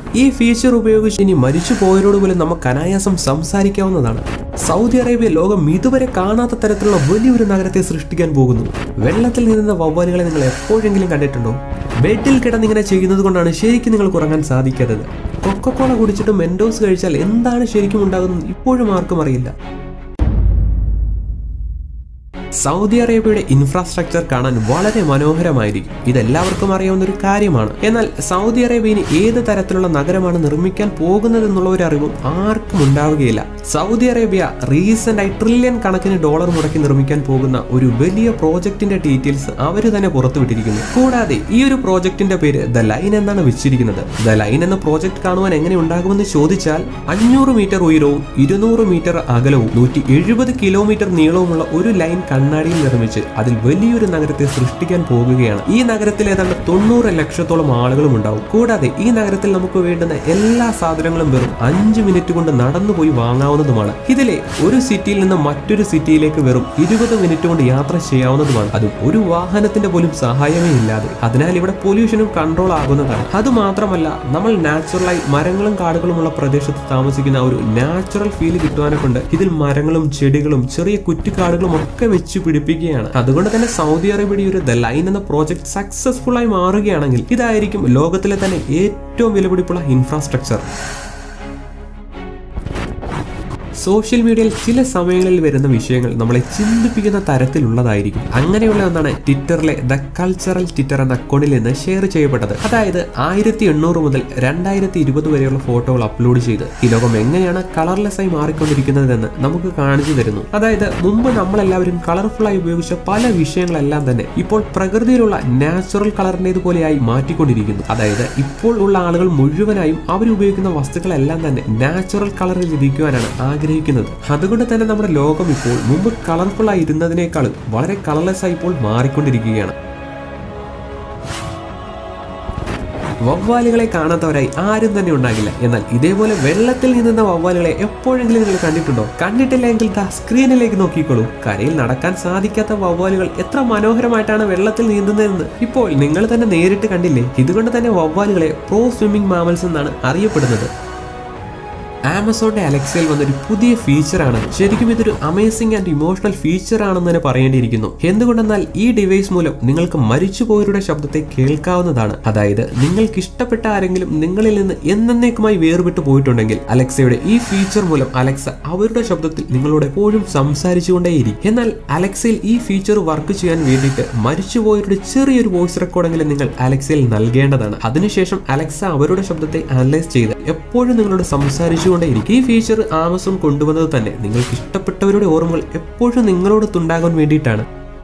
ഈ ഫീച്ചർ ഉപയോഗിച്ച് ഇനി മരിച്ചു പോയവരോട് പോലും നമുക്ക് അനായാസം സംസാരിക്കാവുന്നതാണ്. സൗദി അറേബ്യ ലോകം ഇതുവരെ കാണാത്ത തരത്തിലുള്ള വലിയൊരു നഗരത്തെ സൃഷ്ടിക്കാൻ പോകുന്നു. വെള്ളത്തിൽ നീന്തുന്ന വവ്വാലുകളെ നിങ്ങൾ എപ്പോഴെങ്കിലും കണ്ടിട്ടുണ്ടോ? ബെഡിൽ കിടന്നിങ്ങനെ ചെയ്യുന്നത് കൊണ്ടാണ് ശരിക്കും നിങ്ങൾക്ക് ഉറങ്ങാൻ സാധിക്കാത്തത്. കൊക്കക്കോള കുടിച്ചിട്ട് മെൻഡോസ് കഴിച്ചാൽ എന്താണ് ശരിക്കും ഉണ്ടാകുന്നത് ഇപ്പോഴും ആർക്കും അറിയില്ല. സൗദി അറേബ്യയുടെ ഇൻഫ്രാസ്ട്രക്ചർ കാണാൻ വളരെ മനോഹരമായിരിക്കും. ഇതെല്ലാവർക്കും അറിയാവുന്ന ഒരു കാര്യമാണ്. എന്നാൽ സൗദി അറേബ്യയിൽ ഏത് തരത്തിലുള്ള നഗരമാണ് നിർമ്മിക്കാൻ പോകുന്നതെന്നുള്ള ഒരു അറിവും ആർക്കും ഉണ്ടാവുകയില്ല. സൗദി അറേബ്യ റീസെന്റ് ആയി ട്രില്യൺ കണക്കിന് ഡോളർ മുടക്കി നിർമ്മിക്കാൻ പോകുന്ന ഒരു വലിയ പ്രോജക്റ്റിന്റെ ഡീറ്റെയിൽസ് അവർ തന്നെ പുറത്തുവിട്ടിരിക്കുന്നു. കൂടാതെ ഈ ഒരു പ്രോജക്റ്റിന്റെ പേര് ദ ലൈൻ എന്നാണ് വെച്ചിരിക്കുന്നത്. ദ ലൈൻ എന്ന പ്രോജക്റ്റ് കാണുവാൻ എങ്ങനെ ഉണ്ടാകുമെന്ന് ചോദിച്ചാൽ 500 മീറ്റർ ഉയരവും 200 മീറ്റർ അകലവും 170 കിലോമീറ്റർ നീളവുമുള്ള ഒരു ലൈൻ കണ്ണാടിയിൽ നിർമ്മിച്ച് അതിൽ വലിയൊരു നഗരത്തെ സൃഷ്ടിക്കാൻ പോകുകയാണ്. ഈ നഗരത്തിൽ ഏതാണ്ട് 90 ലക്ഷത്തോളം ആളുകളും ഉണ്ടാവും. കൂടാതെ ഈ നഗരത്തിൽ നമുക്ക് വേണ്ടുന്ന എല്ലാ സാധനങ്ങളും വെറും 5 മിനിറ്റ് കൊണ്ട് നടന്നുപോയി വാങ്ങാവുന്നതുമാണ്. ഇതിലെ ഒരു സിറ്റിയിൽ നിന്ന് മറ്റൊരു സിറ്റിയിലേക്ക് വെറും 20 മിനിറ്റ് കൊണ്ട് യാത്ര ചെയ്യാവുന്നതുമാണ്. അതും ഒരു വാഹനത്തിന്റെ പോലും സഹായമേ ഇല്ലാതെ. അതിനാൽ ഇവിടെ പൊല്യൂഷനും കൺട്രോൾ ആകുന്നതാണ്. അതുമാത്രമല്ല, നമ്മൾ നാച്ചുറലായി മരങ്ങളും കാടുകളുമുള്ള പ്രദേശത്ത് താമസിക്കുന്ന ഒരു നാച്ചുറൽ ഫീൽ കിട്ടുവാനെ കൊണ്ട് ഇതിൽ മരങ്ങളും ചെടികളും ചെറിയ കുറ്റിക്കാടുകളും ഒക്കെ വെച്ച് പിടിപ്പിക്കുകയാണ്. അതുകൊണ്ട് തന്നെ സൗദി അറേബ്യയുടെ ഒരു ദ ലൈൻ എന്ന പ്രോജക്ട് സക്സസ്ഫുൾ ആയി മാറുകയാണെങ്കിൽ ഇതായിരിക്കും ലോകത്തിലെ തന്നെ ഏറ്റവും വിലപിടിപ്പുള്ള ഇൻഫ്രാസ്ട്രക്ചർ. സോഷ്യൽ മീഡിയയിൽ ചില സമയങ്ങളിൽ വരുന്ന വിഷയങ്ങൾ നമ്മളെ ചിന്തിപ്പിക്കുന്ന തരത്തിലുള്ളതായിരിക്കും. അങ്ങനെയുള്ള ഒന്നാണ് ട്വിറ്ററിലെ ദ കൾച്ചറൽ ട്വിറ്റർ എന്ന അക്കൗണ്ടിൽ നിന്ന് ഷെയർ ചെയ്യപ്പെട്ടത്. അതായത് 1800 മുതൽ 2020 വരെയുള്ള ഫോട്ടോകൾ അപ്ലോഡ് ചെയ്ത് ഈ ലോകം എങ്ങനെയാണ് കളർലെസ് ആയി മാറിക്കൊണ്ടിരിക്കുന്നതെന്ന് നമുക്ക് കാണിച്ചു തരുന്നു. അതായത് മുമ്പ് നമ്മളെല്ലാവരും കളർഫുൾ ആയി ഉപയോഗിച്ച പല വിഷയങ്ങളെല്ലാം തന്നെ ഇപ്പോൾ പ്രകൃതിയിലുള്ള നാച്ചുറൽ കളറിൻ്റെതുപോലെയായി മാറ്റിക്കൊണ്ടിരിക്കുന്നു. അതായത് ഇപ്പോൾ ഉള്ള ആളുകൾ മുഴുവനായും അവരുപയോഗിക്കുന്ന വസ്തുക്കളെല്ലാം തന്നെ നാച്ചുറൽ കളറിൽ ലഭിക്കുവാനാണ് ആഗ്രഹിക്കുന്നത്. അതുകൊണ്ട് തന്നെ നമ്മുടെ ലോകം ഇപ്പോൾ മുമ്പ് കളർഫുൾ ആയി ഇരുന്നതിനേക്കാളും വളരെ കളർലെസ് ആയി ഇപ്പോൾ മാറിക്കൊണ്ടിരിക്കുകയാണ്. വവ്വാലുകളെ കാണാത്തവരായി ആരും തന്നെ ഉണ്ടാകില്ല. എന്നാൽ ഇതേപോലെ വെള്ളത്തിൽ നീന്തുന്ന വവ്വാലുകളെ എപ്പോഴെങ്കിലും നിങ്ങൾ കണ്ടിട്ടുണ്ടോ? കണ്ടിട്ടില്ലെങ്കിൽ സ്ക്രീനിലേക്ക് നോക്കിക്കോളൂ. കരയിൽ നടക്കാൻ സാധിക്കാത്ത വവ്വാലുകൾ എത്ര മനോഹരമായിട്ടാണ് വെള്ളത്തിൽ നീന്തുന്നതെന്ന് ഇപ്പോൾ നിങ്ങൾ തന്നെ നേരിട്ട് കണ്ടില്ലേ? ഇതുകൊണ്ട് തന്നെ വവ്വാലുകളെ പ്രോ സ്വിമ്മിംഗ് മാമൽസ് എന്നാണ് അറിയപ്പെടുന്നത്. ആമസോണിന്റെ അലക്സയിൽ വന്നൊരു പുതിയ ഫീച്ചറാണ്. ശരിക്കും ഇതൊരു അമേസിംഗ് ആൻഡ് ഇമോഷണൽ ഫീച്ചർ ആണെന്ന് തന്നെ പറയേണ്ടിയിരിക്കുന്നു. എന്തുകൊണ്ടെന്നാൽ ഈ ഡിവൈസ് മൂലം നിങ്ങൾക്ക് മരിച്ചുപോയവരുടെ ശബ്ദത്തെ കേൾക്കാവുന്നതാണ്. അതായത് നിങ്ങൾക്ക് ഇഷ്ടപ്പെട്ട ആരെങ്കിലും നിങ്ങളിൽ നിന്ന് എന്നേക്കുമായി വേർപെട്ടു പോയിട്ടുണ്ടെങ്കിൽ അലക്സയുടെ ഈ ഫീച്ചർ മൂലം അലക്സ അവരുടെ ശബ്ദത്തിൽ നിങ്ങളോട് എപ്പോഴും സംസാരിച്ചുകൊണ്ടേയിരിക്കും. എന്നാൽ അലക്സയിൽ ഈ ഫീച്ചർ വർക്ക് ചെയ്യാൻ വേണ്ടിയിട്ട് മരിച്ചുപോയവരുടെ ചെറിയൊരു വോയിസ് റെക്കോർഡെങ്കിലും നിങ്ങൾ അലക്സയിൽ നൽകേണ്ടതാണ്. അതിനുശേഷം അലക്സ അവരുടെ ശബ്ദത്തെ അനലൈസ് ചെയ്ത് എപ്പോഴും നിങ്ങളോട് സംസാരിച്ചു. ഈ ഫീച്ചർ ആമസോൺ കൊണ്ടുവന്നത് തന്നെ നിങ്ങൾക്ക് ഇഷ്ടപ്പെട്ടവരുടെ ഓർമ്മകൾ എപ്പോഴും നിങ്ങളോടൊത്തുണ്ടാകാൻ വേണ്ടിയിട്ടാണ്.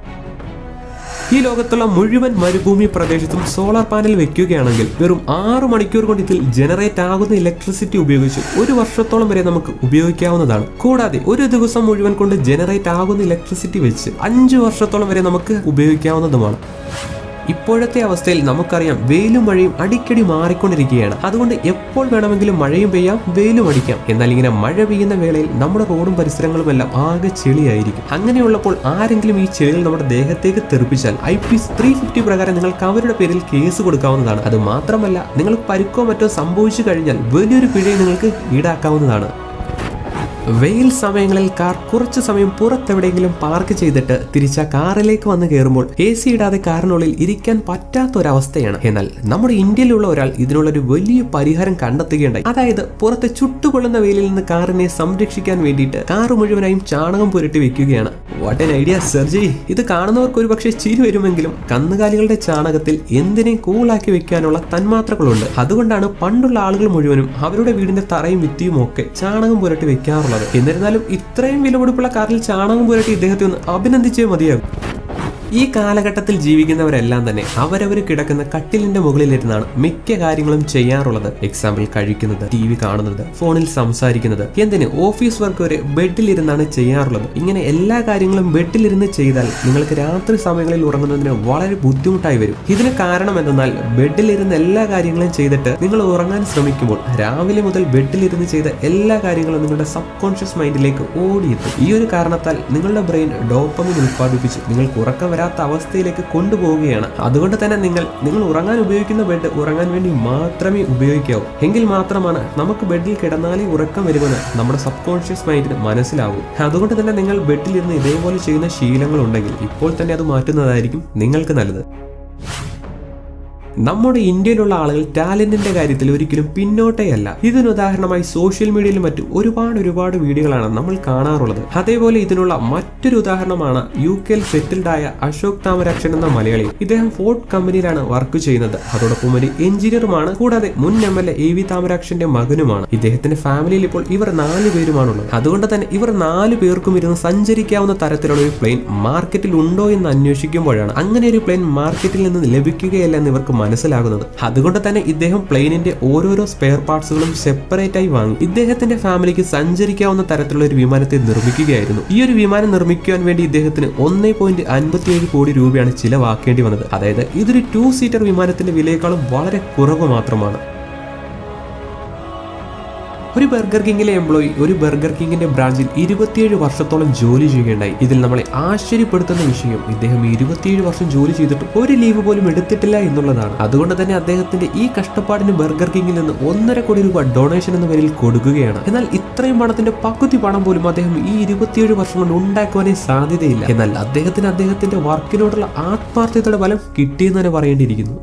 ഈ ലോകത്തുള്ള മുഴുവൻ മരുഭൂമി പ്രദേശത്തും സോളാർ പാനൽ വെക്കുകയാണെങ്കിൽ വെറും 6 മണിക്കൂർ കൊണ്ട് ഇതിൽ ജനറേറ്റ് ആകുന്ന ഇലക്ട്രിസിറ്റി ഉപയോഗിച്ച് 1 വർഷത്തോളം വരെ നമുക്ക് ഉപയോഗിക്കാവുന്നതാണ്. കൂടാതെ ഒരു ദിവസം മുഴുവൻ കൊണ്ട് ജനറേറ്റ് ആകുന്ന ഇലക്ട്രിസിറ്റി വെച്ച് 5 വർഷത്തോളം വരെ നമുക്ക് ഉപയോഗിക്കാവുന്നതുമാണ്. ഇപ്പോഴത്തെ അവസ്ഥയിൽ നമുക്കറിയാം വെയിലും മഴയും അടിക്കടി മാറിക്കൊണ്ടിരിക്കുകയാണ്. അതുകൊണ്ട് എപ്പോൾ വേണമെങ്കിലും മഴയും പെയ്യാം, വെയിലും അടിക്കാം. എന്നാൽ ഇങ്ങനെ മഴ പെയ്യുന്ന വേളയിൽ നമ്മുടെ റോഡും പരിസരങ്ങളും എല്ലാം ആകെ ചെളിയായിരിക്കും. അങ്ങനെയുള്ളപ്പോൾ ആരെങ്കിലും ഈ ചെളികൾ നമ്മുടെ ദേഹത്തേക്ക് തെറിപ്പിച്ചാൽ IPC 350 പ്രകാരം നിങ്ങൾക്ക് അവരുടെ പേരിൽ കേസ് കൊടുക്കാവുന്നതാണ്. അത് മാത്രമല്ല, നിങ്ങൾക്ക് പരിക്കോ മറ്റോ സംഭവിച്ചു കഴിഞ്ഞാൽ വലിയൊരു പിഴയെ നിങ്ങൾക്ക് ഈടാക്കാവുന്നതാണ്. വെയിൽ സമയങ്ങളിൽ കാർ കുറച്ചു സമയം പുറത്തെവിടെയെങ്കിലും പാർക്ക് ചെയ്തിട്ട് തിരിച്ച കാറിലേക്ക് വന്ന് കയറുമ്പോൾ AC ഇടാതെ കാറിനുള്ളിൽ ഇരിക്കാൻ പറ്റാത്തൊരവസ്ഥയാണ്. എന്നാൽ നമ്മുടെ ഇന്ത്യയിലുള്ള ഒരാൾ ഇതിനുള്ളൊരു വലിയ പരിഹാരം കണ്ടെത്തുകയുണ്ടായി. അതായത് പുറത്ത് ചുട്ടുകൊള്ളുന്ന വെയിലിൽ നിന്ന് കാറിനെ സംരക്ഷിക്കാൻ വേണ്ടിയിട്ട് കാർ മുഴുവനായും ചാണകം പുരട്ടി വെക്കുകയാണ്. What an idea സർജി! ഇത് കാണുന്നവർക്ക് ഒരു പക്ഷേ ചിരി വരുമെങ്കിലും കന്നുകാലികളുടെ ചാണകത്തിൽ എന്തിനേയും കൂളാക്കി വെക്കാനുള്ള തന്മാത്രകളുണ്ട്. അതുകൊണ്ടാണ് പണ്ടുള്ള ആളുകൾ മുഴുവനും അവരുടെ വീടിന്റെ തറയും ഭിത്തിയും ഒക്കെ ചാണകം പുരട്ടി വെക്കാറുള്ളത്. എന്നിരുന്നാലും ഇത്രയും വിലപിടിപ്പുള്ള കാറിൽ ചാണകം പുരട്ടി ഇദ്ദേഹത്തെ ഒന്ന് അഭിനന്ദിച്ചേ മതിയാകും. ഈ കാലഘട്ടത്തിൽ ജീവിക്കുന്നവരെല്ലാം തന്നെ അവരവർ കിടക്കുന്ന കട്ടിലിന്റെ മുകളിലിരുന്നാണ് മിക്ക കാര്യങ്ങളും ചെയ്യാറുള്ളത്. എക്സാമ്പിൾ കഴിക്കുന്നത്, TV കാണുന്നത്, ഫോണിൽ സംസാരിക്കുന്നത്, എന്തിന് ഓഫീസ് വർക്ക് വരെ ബെഡിലിരുന്നാണ് ചെയ്യാറുള്ളത്. ഇങ്ങനെ എല്ലാ കാര്യങ്ങളും ബെഡിലിരുന്ന് ചെയ്താൽ നിങ്ങൾക്ക് രാത്രി സമയങ്ങളിൽ ഉറങ്ങുന്നതിന് വളരെ ബുദ്ധിമുട്ടായി വരും. ഇതിന് കാരണം എന്തെന്നാൽ ബെഡിലിരുന്ന് എല്ലാ കാര്യങ്ങളും ചെയ്തിട്ട് നിങ്ങൾ ഉറങ്ങാൻ ശ്രമിക്കുമ്പോൾ രാവിലെ മുതൽ ബെഡിലിരുന്ന് ചെയ്ത എല്ലാ കാര്യങ്ങളും നിങ്ങളുടെ സബ് കോൺഷ്യസ് മൈൻഡിലേക്ക് ഓടിയെത്തും. ഈ ഒരു കാരണത്താൽ നിങ്ങളുടെ ബ്രെയിൻ ഡോപ്പമിൻ ഉൽപ്പാദിപ്പിച്ച് നിങ്ങൾക്ക് ഉറക്കം വരാത്ത അവസ്ഥയിലേക്ക് കൊണ്ടുപോവുകയാണ്. അതുകൊണ്ട് തന്നെ നിങ്ങൾ ഉറങ്ങാൻ ഉപയോഗിക്കുന്ന ബെഡ് ഉറങ്ങാൻ വേണ്ടി മാത്രമേ ഉപയോഗിക്കാവൂ. എങ്കിൽ മാത്രമാണ് നമുക്ക് ബെഡിൽ കിടന്നാലേ ഉറക്കം വരുമെന്ന് നമ്മുടെ സബ് കോൺഷ്യസ് മൈൻഡിന് മനസ്സിലാവും. അതുകൊണ്ട് തന്നെ നിങ്ങൾ ബെഡിൽ ഇരുന്ന് ഇതേപോലെ ചെയ്യുന്ന ശീലങ്ങൾ ഉണ്ടെങ്കിൽ ഇപ്പോൾ തന്നെ അത് മാറ്റുന്നതായിരിക്കും നിങ്ങൾക്ക് നല്ലത്. നമ്മുടെ ഇന്ത്യയിലുള്ള ആളുകൾ ടാലന്റിന്റെ കാര്യത്തിൽ ഒരിക്കലും പിന്നോട്ടേയല്ല. ഇതിനുദാഹരണമായി സോഷ്യൽ മീഡിയയിലും മറ്റും ഒരുപാട് വീഡിയോകളാണ് നമ്മൾ കാണാറുള്ളത്. അതേപോലെ ഇതിനുള്ള മറ്റൊരു ഉദാഹരണമാണ് UK സെറ്റിൽഡ് ആയ അശോക് താമരാക്ഷൻ എന്ന മലയാളി. ഇദ്ദേഹം ഫോർഡ് കമ്പനിയിലാണ് വർക്ക് ചെയ്യുന്നത്. അതോടൊപ്പം ഒരു എഞ്ചിനീയറുമാണ്. കൂടാതെ മുൻ MLA AV താമരാക്ഷന്റെ മകനുമാണ്. ഇദ്ദേഹത്തിന്റെ ഫാമിലിയിൽ ഇപ്പോൾ ഇവർ 4 പേരുമാണുള്ളത്. അതുകൊണ്ട് തന്നെ ഇവർ 4 പേർക്കും ഇരുന്ന് സഞ്ചരിക്കാവുന്ന തരത്തിലുള്ള ഒരു പ്ലെയിൻ മാർക്കറ്റിൽ ഉണ്ടോ എന്ന് അന്വേഷിക്കുമ്പോഴാണ് അങ്ങനെ ഒരു പ്ലെയിൻ മാർക്കറ്റിൽ നിന്ന് ലഭിക്കുകയല്ല എന്ന് ഇവർക്ക് മനസ്സിലാകുന്നത്. അതുകൊണ്ട് തന്നെ ഇദ്ദേഹം പ്ലെയിനിന്റെ ഓരോരോ സ്പെയർ പാർട്സുകളും സെപ്പറേറ്റ് ആയി വാങ്ങി ഇദ്ദേഹത്തിന്റെ ഫാമിലിക്ക് സഞ്ചരിക്കാവുന്ന തരത്തിലുള്ള ഒരു വിമാനത്തെ നിർമ്മിക്കുകയായിരുന്നു. ഈ ഒരു വിമാനം നിർമ്മിക്കുവാൻ വേണ്ടി ഇദ്ദേഹത്തിന് 1.57 കോടി രൂപയാണ് ചിലവാക്കേണ്ടി വന്നത്. അതായത് ഇതൊരു 2 സീറ്റർ വിമാനത്തിന്റെ വിലയേക്കാളും വളരെ കുറവ് മാത്രമാണ്. ഒരു ബർഗർ കിങ്ങിലെ എംപ്ലോയി ഒരു ബർഗർ കിങ്ങിന്റെ ബ്രാഞ്ചിൽ 27 വർഷത്തോളം ജോലി ചെയ്യുകയുണ്ടായി. ഇതിൽ നമ്മളെ ആശ്ചര്യപ്പെടുത്തുന്ന വിഷയം ഇദ്ദേഹം 27 വർഷം ജോലി ചെയ്തിട്ട് ഒരു ലീവ് പോലും എടുത്തിട്ടില്ല എന്നുള്ളതാണ്. അതുകൊണ്ട് തന്നെ അദ്ദേഹത്തിന്റെ ഈ കഷ്ടപ്പാടിന് ബർഗർ കിങ്ങിൽ നിന്ന് 1.5 കോടി രൂപ ഡൊണേഷൻ എന്ന പേരിൽ കൊടുക്കുകയാണ്. എന്നാൽ ഇത്രയും പണത്തിന്റെ പകുതി പണം പോലും അദ്ദേഹം ഈ 27 വർഷം കൊണ്ട് ഉണ്ടാക്കുവാനേ സാധ്യതയില്ല. എന്നാൽ അദ്ദേഹത്തിന്റെ വർക്കിനോടുള്ള ആത്മാർത്ഥതയുടെ ഫലം കിട്ടിയെന്ന് തന്നെ പറയേണ്ടിയിരിക്കുന്നു.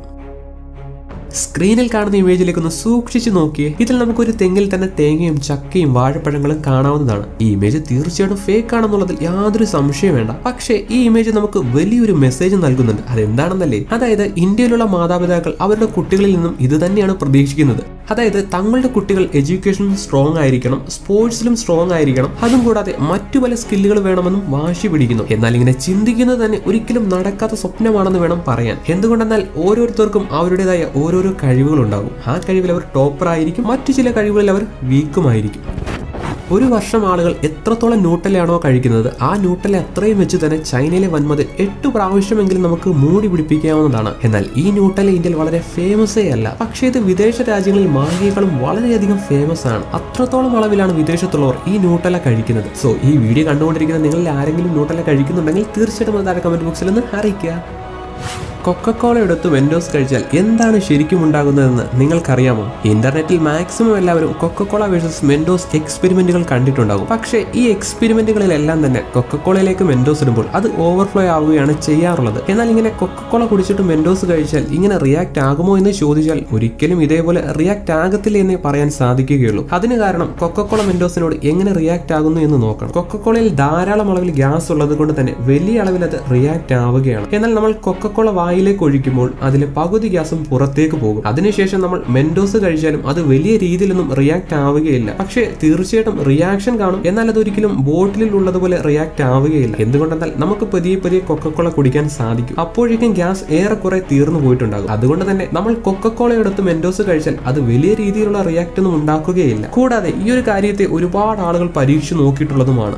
സ്ക്രീനിൽ കാണുന്ന ഇമേജിലേക്ക് ഒന്ന് സൂക്ഷിച്ചു നോക്കിയേ. ഇതിൽ നമുക്കൊരു തെങ്ങിൽ തന്നെ തേങ്ങയും ചക്കയും വാഴപ്പഴങ്ങളും കാണാവുന്നതാണ്. ഈ ഇമേജ് തീർച്ചയായിട്ടും ഫേക്ക് ആണെന്നുള്ളതിൽ യാതൊരു സംശയം വേണ്ട. പക്ഷേ ഈ ഇമേജ് നമുക്ക് വലിയൊരു മെസ്സേജ് നൽകുന്നുണ്ട്. അതെന്താണെന്നല്ലേ? അതായത് ഇന്ത്യയിലുള്ള മാതാപിതാക്കൾ അവരുടെ കുട്ടികളിൽ നിന്നും ഇത് തന്നെയാണ് പ്രതീക്ഷിക്കുന്നത്. അതായത് തങ്ങളുടെ കുട്ടികൾ എഡ്യൂക്കേഷനിൽ സ്ട്രോങ് ആയിരിക്കണം, സ്പോർട്സിലും സ്ട്രോങ് ആയിരിക്കണം, അതും കൂടാതെ മറ്റു പല സ്കില്ലുകൾ വേണമെന്നും വാശി പിടിക്കുന്നു. എന്നാൽ ഇങ്ങനെ ചിന്തിക്കുന്നത് തന്നെ ഒരിക്കലും നടക്കാത്ത സ്വപ്നമാണെന്ന് വേണം പറയാൻ. എന്തുകൊണ്ടെന്നാൽ ഓരോരുത്തർക്കും അവരുടേതായ ഓരോരോ കഴിവുകൾ ഉണ്ടാകും. ആ കഴിവിൽ അവർ ടോപ്പർ ആയിരിക്കും, മറ്റു ചില കഴിവുകളിൽ അവർ വീക്കുമായിരിക്കും. ഒരു വർഷം ആളുകൾ എത്രത്തോളം ന്യൂട്ടലയാണോ കഴിക്കുന്നത് ആ ന്യൂട്ടല അത്രയും വെച്ച് തന്നെ ചൈനയിലെ വൻമതിൽ 8 പ്രാവശ്യമെങ്കിലും നമുക്ക് മൂടി പിടിപ്പിക്കാവുന്നതാണ്. എന്നാൽ ഈ ന്യൂട്ടല ഇന്ത്യയിൽ വളരെ ഫേമസേ അല്ല. പക്ഷേ ഇത് വിദേശ രാജ്യങ്ങളിൽ മാഗിയേക്കാളും വളരെയധികം ഫേമസ് ആണ്. അത്രത്തോളം അളവിലാണ് വിദേശത്തുള്ളവർ ഈ ന്യൂട്ടല കഴിക്കുന്നത്. സോ ഈ വീഡിയോ കണ്ടുകൊണ്ടിരിക്കുന്ന നിങ്ങളിൽ ആരെങ്കിലും ന്യൂട്ടല കഴിക്കുന്നുണ്ടെങ്കിൽ തീർച്ചയായിട്ടും അത് താഴെ കമന്റ് ബോക്സിൽ നിന്ന് അറിയിക്കുക. കൊക്കക്കോള എടുത്ത് വെൻഡോസ് കഴിച്ചാൽ എന്താണ് ശരിക്കും ഉണ്ടാകുന്നതെന്ന് നിങ്ങൾക്കറിയാമോ? ഇന്റർനെറ്റിൽ മാക്സിമം എല്ലാവരും കൊക്കക്കോള വേഴ്സസ് മെൻഡോസ് എക്സ്പെരിമെന്റുകൾ കണ്ടിട്ടുണ്ടാകും. പക്ഷേ ഈ എക്സ്പെരിമെന്റുകളിലെല്ലാം തന്നെ കൊക്കക്കോളയിലേക്ക് മെൻഡോസ് ഇടുമ്പോൾ അത് ഓവർഫ്ലോ ആവുകയാണ് ചെയ്യാറുള്ളത്. എന്നാൽ ഇങ്ങനെ കൊക്കക്കോള കുടിച്ചിട്ട് മെൻഡോസ് കഴിച്ചാൽ ഇങ്ങനെ റിയാക്ട് ആകുമോ എന്ന് ചോദിച്ചാൽ ഒരിക്കലും ഇതേപോലെ റിയാക്ട് ആകത്തില്ല എന്നേ പറയാൻ സാധിക്കുകയുള്ളൂ. അതിന് കാരണം കൊക്കക്കോള മെൻഡോസിനോട് എങ്ങനെ റിയാക്ട് ആകുന്നു എന്ന് നോക്കണം. കൊക്കക്കോളയിൽ ധാരാളം അളവിൽ ഗ്യാസ് ഉള്ളത് കൊണ്ട് തന്നെ വലിയ അളവിൽ അത് റിയാക്ട് ആവുകയാണ്. എന്നാൽ നമ്മൾ കൊക്കക്കോള വായിലേക്ക് ഒഴിക്കുമ്പോൾ അതിലെ പകുതി ഗ്യാസും പുറത്തേക്ക് പോകും. അതിനുശേഷം നമ്മൾ മെൻഡോസ് കഴിച്ചാലും അത് വലിയ രീതിയിലൊന്നും റിയാക്ട് ആവുകയില്ല. പക്ഷേ തീർച്ചയായിട്ടും റിയാക്ഷൻ കാണും. എന്നാൽ അതൊരിക്കലും ബോട്ടിലിൽ ഉള്ളതുപോലെ റിയാക്ട് ആവുകയില്ല. എന്തുകൊണ്ടെന്നാൽ നമുക്ക് പതിയെ കൊക്കക്കോള കുടിക്കാൻ സാധിക്കും. അപ്പോഴേക്കും ഗ്യാസ് ഏറെക്കുറെ തീർന്നു പോയിട്ടുണ്ടാകും. അതുകൊണ്ട് തന്നെ നമ്മൾ കൊക്കക്കോള എടുത്ത് മെൻഡോസ് കഴിച്ചാൽ അത് വലിയ രീതിയിലുള്ള റിയാക്ട് ഒന്നും ഉണ്ടാക്കുകയില്ല. കൂടാതെ ഈ ഒരു കാര്യത്തെ ഒരുപാട് ആളുകൾ പരീക്ഷിച്ചു നോക്കിയിട്ടുള്ളതുമാണ്.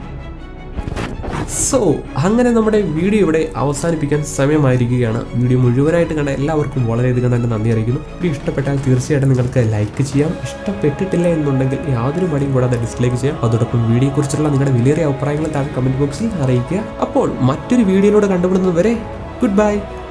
സോ അങ്ങനെ നമ്മുടെ വീഡിയോ ഇവിടെ അവസാനിപ്പിക്കാൻ സമയമായിരിക്കുകയാണ്. വീഡിയോ മുഴുവനായിട്ട് കണ്ട എല്ലാവർക്കും വളരെയധികം തന്നെ നന്ദി അറിയിക്കുന്നു. വീഡിയോ ഇഷ്ടപ്പെട്ടാൽ തീർച്ചയായിട്ടും നിങ്ങൾക്ക് ലൈക്ക് ചെയ്യാം. ഇഷ്ടപ്പെട്ടിട്ടില്ല എന്നുണ്ടെങ്കിൽ യാതൊരു മടിയും കൂടാതെ ഡിസ്ലൈക്ക് ചെയ്യാം. അതോടൊപ്പം വീഡിയോയെക്കുറിച്ചുള്ള നിങ്ങളുടെ വിലയേറിയ അഭിപ്രായങ്ങൾ താഴെ കമന്റ് ബോക്സിൽ അറിയിക്കുക. അപ്പോൾ മറ്റൊരു വീഡിയോയിലൂടെ കണ്ടുപിടുന്നത് വരെ ഗുഡ് ബൈ.